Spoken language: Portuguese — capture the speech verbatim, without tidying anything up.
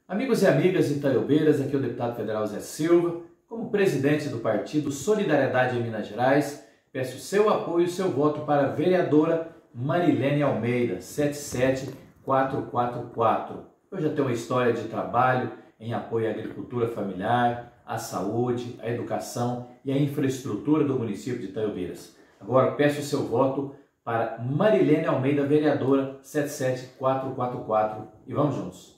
Amigos e amigas de Itaiobeiras, aqui é o deputado federal Zé Silva. Como presidente do partido Solidariedade em Minas Gerais, peço seu apoio e seu voto para a vereadora Marilene Almeida, sete sete quatro quatro quatro. Eu já tenho uma história de trabalho em apoio à agricultura familiar, à saúde, à educação e à infraestrutura do município de Itaiobeiras. Agora peço seu voto para Marilene Almeida, vereadora sete sete quatro quatro quatro, e vamos juntos.